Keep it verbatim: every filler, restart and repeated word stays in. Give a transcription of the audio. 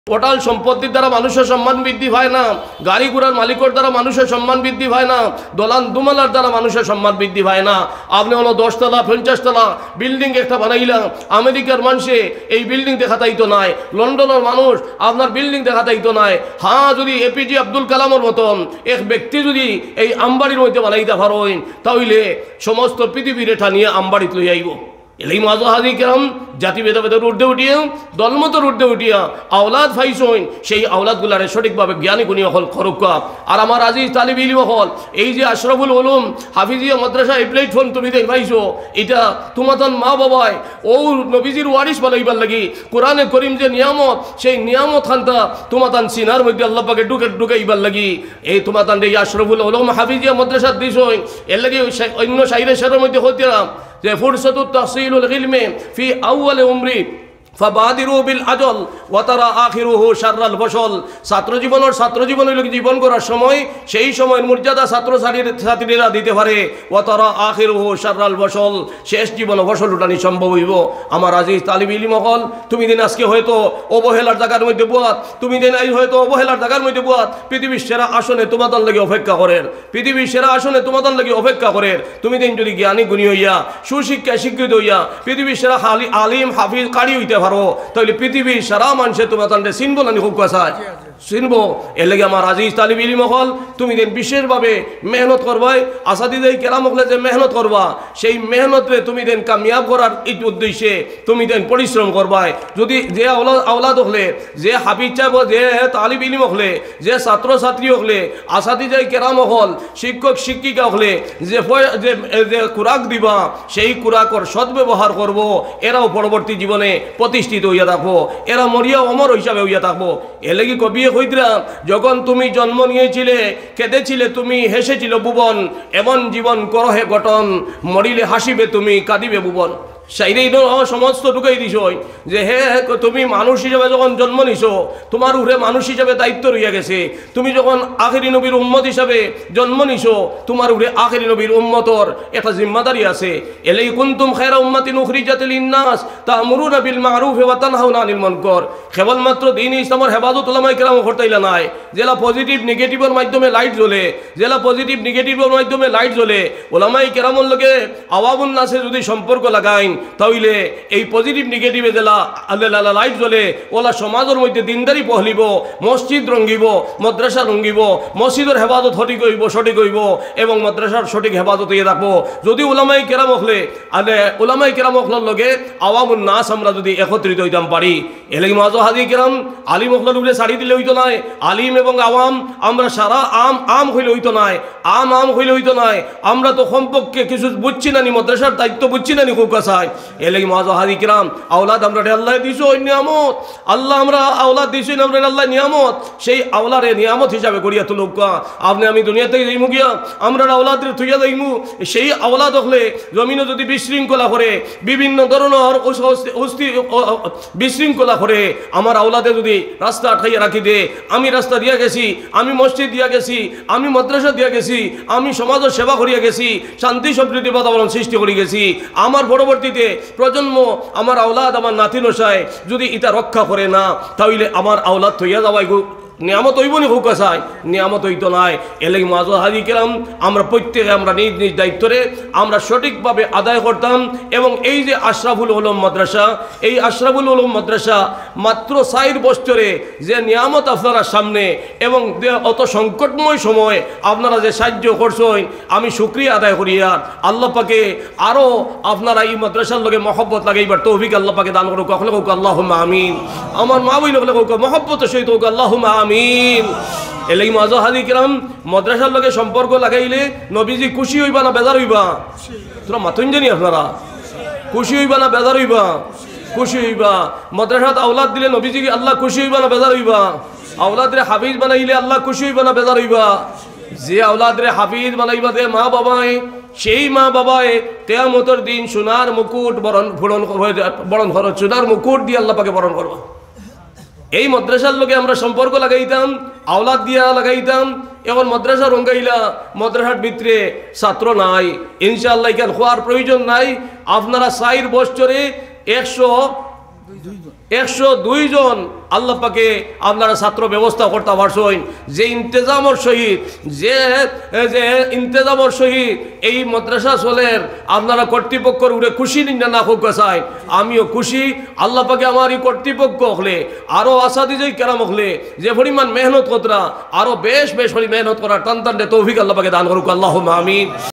Total সম্পত্তির দ্বারা মানুষের সম্মান বৃদ্ধি হয় না, গাড়ি ঘোড়ার মালিকের দ্বারা মানুষের সম্মান বৃদ্ধি হয় না, দলান দুমালার দ্বারা মানুষের সম্মান বৃদ্ধি হয় না। আপনি হলো দশতলা পঞ্চাশতলা বিল্ডিং একটা বানাইলাম, আমেরিকার মানুষে এই বিল্ডিং দেখাতাইতো নাই, লন্ডনের মানুষ আপনার বিল্ডিং দেখাতাইতো নাই। হ্যাঁ, যদি এপিজে আব্দুল কালামের মতন এক ব্যক্তি যদি এই আমবাড়ির মধ্যে বানাইতে পারেন, তাহলে সমস্ত পৃথিবীর এটা নিয়ে আমবাড়িত লই আইব। এলাই মাজা হাজি কেরাম জাতি ভেদাভেদের ঊর্ধ্বে উঠিয়া দলমতের ঊর্ধ্বে উঠিয়া আওলাদ ফাইসইন, সেই আওলাদগুলারে সঠিকভাবে জ্ঞানী গুণী হল খরকা। আর আমার আজিজ তালিব ইলম হল, এই যে আশরাফুল উলুম হাফিজিয়া মাদ্রাসা এই প্ল্যাটফর্ম তুমি দেখ পাইছো, এটা তোমাতন মা বাবায় ও নবীজির ওয়ারিস বানাইবার লাগি কোরআনে করিম যে নিয়ামত, সেই নিয়ামত খানটা তোমাতান সিনার মধ্যে আল্লাহ পাকে ঢুকে ঢুকাইবার লাগি এই তোমাতান এই আশরাফুল উলুম হাফিজিয়া মাদ্রাসা দিছইন। এর লাগি অন্য শাইরের শারের মধ্যে হইতাম যে ফুরসাতুত তাহসিলুল ইলমি ফি আউয়াল উমরি ফাবাদিরু বিল আজল ওয়া তারা আখিরুহু শাররাল ফসল। ছাত্র জীবনের ছাত্র জীবন হইল জীবন করার সময়, সেই সময়ের মর্যাদা ছাত্র ছাত্রীরা দিতে পারে। ওয়া তারা আখিরুহু শাররাল ফসল, শেষ জীবন ফসল উঠানি সম্ভব হইব। আমার আজিজ তালিব ইলম হল, তুমি দিন আজকে হয়তো অবহেলার জায়গার মধ্যে বুয়াত, তুমি দিন আজ হয়তো অবহেলার জায়গার মধ্যে বুয়াত পৃথিবীর সেরা আসনে তোমাদের লাগি অপেক্ষা করেন, পৃথিবীর সেরা আসনে তোমাদের লাগি অপেক্ষা করেন। তুমি দিন যদি জ্ঞানী গুণী হইয়া সুশিক্ষায় শিক্ষিত হইয়া পৃথিবীর সেরা হালি আলিম হাফিজ কারি হইতে পারো, তাহলে পৃথিবীর সারা মানুষে তোমাদের চিনব না খুব কাছায় চিনব। এর লেগে আমার আজিজ তালিব ইলম হল, তুমি দিন বিশেষভাবে মেহনত করবাই। আসাদিদাই কেরাম হলে যে মেহনত করবা, সেই মেহনতে তুমি দিন কামিয়াব করার এই উদ্দেশ্যে তুমি দিন পরিশ্রম করবাই। যদি যে আওলাদ আওলাদ হলে, যে হাফিজ চাইব, যে তালিব ইলম হলে, যে ছাত্র ছাত্রী হলে, আসাদিদাই কেরাম হল, শিক্ষক শিক্ষিকা হলে যে যে খুরাক দিবা, সেই খুরাকর সদ্ব্যবহার করব, এরাও পরবর্তী জীবনে প্রতিষ্ঠিত হইয়া থাকবো, এরা মরিয়া অমর হিসাবে হইয়া থাকবো। এ লেগে কবি হইতরা, যখন তুমি জন্ম নিয়েছিলে কেঁদেছিলে তুমি, হেসেছিল ভুবন, এমন জীবন করহে গঠন, মরিলে হাসিবে তুমি কাঁদিবে ভুবন। সেই সমস্ত ঢুকাই দিছ যে হে তুমি মানুষ হিসাবে যখন জন্ম নিছো, তোমার উপরে মানুষ হিসাবে দায়িত্ব রইয়া গেছে। তুমি যখন আখেরি নবীর উম্মত হিসাবে জন্ম নিছো, তোমার উপরে আখেরি নবীর উম্মতর একটা জিম্মাদারি আছে। এলাই কুনতুম খায়রা উম্মাতিন উখরিজাত লিন-নাস তা'মুরুনা বিল মা'রুফ ওয়া তানহাউনা আনিল মুনকার। কেবলমাত্র দ্বীন ইসলামের হেফাজত উলামায়ে কেরাম করতেইলা নাই, জেলা পজিটিভ নেগেটিভের মাধ্যমে লাইট জ্বলে, জেলা পজিটিভ নেগেটিভের মাধ্যমে লাইট জ্বলে। উলামায়ে কেরামের লগে আওয়ামুন নাসে যদি সম্পর্ক লাগাইন, তাহলে এই পজিটিভ নেগেটিভে জেলা আল্লাহ লাইট জ্বলে, ওলা সমাজের মধ্যে দিনদারি পহলিব, মসজিদ রঙ্গিব, মাদ্রাসা রঙ্গিব, মসজিদের হেফাজত সঠিক হইব সঠিক হইব এবং মাদ্রাসার সঠিক হেফাজত হয়ে থাকবো। যদি উলামায়ে কেরাম হলে আলে উলামায়ে কেরাম হলের লগে আওয়ামুন নাস আমরা যদি একত্রিত হইতাম পারি, এলাই মাজা হাজি কেরাম আলিম হলের উপরে ছাড়ি দিলে হইতো নাই। আলিম এবং আওয়াম আমরা সারা আম আম হইলে হইতো নাই, আম আম হইলে হইতো নাই। আমরা তো কমপক্ষে কিছু বুঝছি না নি, মাদ্রাসার দায়িত্ব বুঝছি না নি খুব কাছায়। এলাকি মাজা হাজি কিরাম আওলাদ আমরা আল্লাহ দিছো নিয়ামত, আল্লাহ আমরা আওলাদ দিছি আমরা আল্লাহ নিয়ামত, সেই আওলারে নিয়ামত হিসাবে করিয়া তুলুক। আপনি আমি দুনিয়া থেকে যাইমু গিয়া আমরা আওলাদের থইয়া যাইমু, সেই আওলাদ হলে জমিনে যদি বিশৃঙ্খলা করে, বিভিন্ন ধরনের বিশৃঙ্খলা করে, আমার আওলাদে যদি রাস্তা আটকাইয়া রাখি দে, আমি রাস্তা দিয়া গেছি, আমি মসজিদ দিয়া গেছি, আমি মাদ্রাসা দিয়া গেছি, আমি সমাজের সেবা করিয়া গেছি, শান্তি সম্প্রীতি বাতাবরণ সৃষ্টি করে গেছি, আমার পরবর্তীতে প্রজন্ম আমার আওলাদ আমার নাতি নসায় যদি এটা রক্ষা করে না, তাহলে আমার আওলাদ থইয়া যাওয়াই নিয়ামত হইব নি হোক আসায় নিয়ামত হইতো নাই। এলাকি মাজা হাজি কেরাম আমরা প্রত্যেকে আমরা নিজ নিজ দায়িত্বরে আমরা সঠিকভাবে আদায় করতাম। এবং এই যে আশরাফুল উলুম মাদ্রাসা, এই আশরাফুল উলুম মাদ্রাসা মাত্র চার বছরে যে নিয়ামত আপনারা সামনে এবং অত সংকটময় সময় আপনারা যে সাহায্য করছেন, আমি শুকরিয়া আদায় করি। আর আল্লাহ পাকে আরও আপনারা এই মাদ্রাসার লগে মহব্বত লাগাইবার তৌফিক আল্লাহ পাকে দান করুক। কখনো হোক আল্লাহুম্মা আমিন। আমার মা বই লোক হোক মহব্বতের সহিত হোক আল্লাহুম্মা আমিন। এলাই মাজা হাজি কিরাম মাদ্রাসার লগে সম্পর্ক লাগাইলে নবীজি খুশি হইবা না বেজার হইবা? তোরা মাতুন জানি আপনারা খুশি হইবা না বেজার হইবা? খুশি হইবা। মাদ্রাসাত আওলাদ দিলে নবীজি আল্লাহ খুশি হইবা না বেজার হইবা? আওলাদরে হাফিজ বানাইলে আল্লাহ খুশি হইবা না বেজার হইবা? যে আওলাদরে হাফিজ বানাইবা দে মা বাবায়, সেই মা বাবায় কিয়ামতের দিন সোনার মুকুট বরণ বরণ বরণ করো, সোনার মুকুট দিয়ে আল্লাহ পাকে বরণ করবা। এই মাদ্রাসার লোকে আমরা সম্পর্ক লাগাইতাম, আওলাদ দিয়া লাগাইতাম। এখন মাদ্রাসা রঙ্গাইলা, মাদ্রাসার ভিতরে ছাত্র নাই, ইনশাআল্লাহ এখানে হওয়ার প্রয়োজন নাই। আপনারা চার বছরে একশো একশো দুই জন আল্লাহ পাকে আপনারা ছাত্র ব্যবস্থা করতে পারছেন, যে ইন্তেজামর সহিত যে যে ইন্তেজামর সহিত এই মাদ্রাসা চলের আপনারা কর্তৃপক্ষর উড়ে খুশি নিন্দা না হোক চাই, আমিও খুশি। আল্লাহ পাকে আমার এই কর্তৃপক্ষ হলে আরও আশা দিয়ে কেরাম হলে যে পরিমাণ মেহনত কতরা আরও বেশ বেশ মেহনত করার টান টান তৌফিক আল্লাহ পাকে দান করুক, আল্লাহুম্মা আমিন।